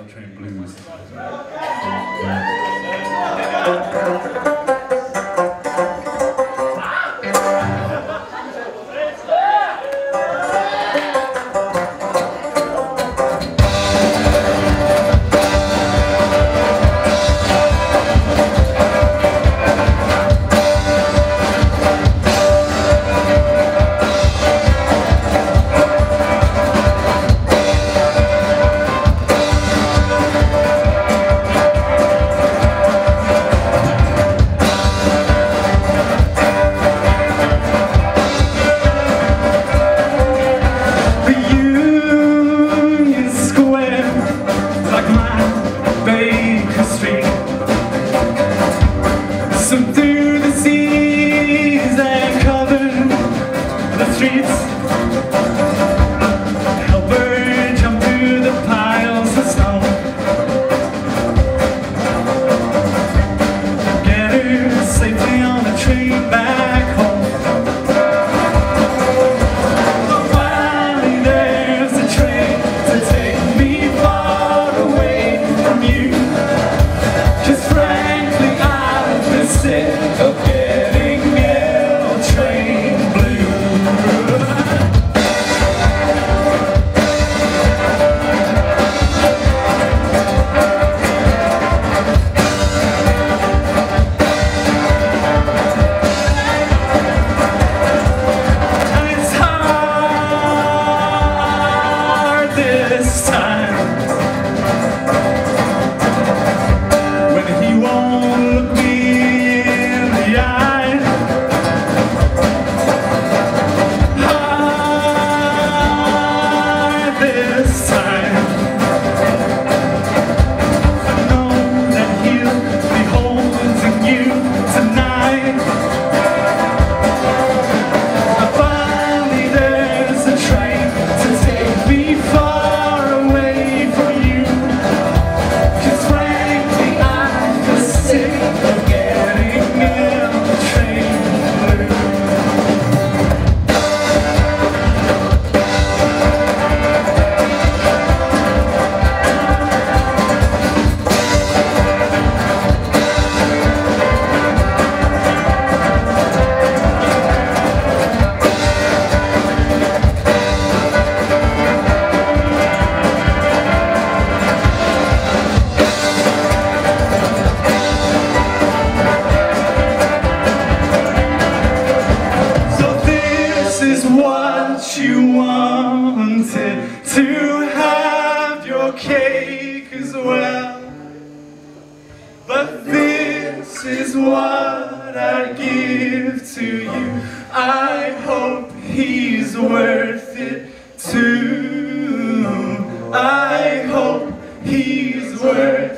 Train Blues. Through the seas that cover the streets, help her jump through the piles of snow, get her safely on the train back home. But finally there's a train to take me far away from you. Just frankly I'm sick of getting L train blue. And it's hard this time when he won't look me in the eye. Hard this time. I know that he'll be holding you tonight. Finally there's a train to take me far away from you. 'Cause frankly I'm just sick of getting in the train blue. What you wanted, to have your cake as well, but this is what I give to you. I hope he's worth it too. I hope he's worth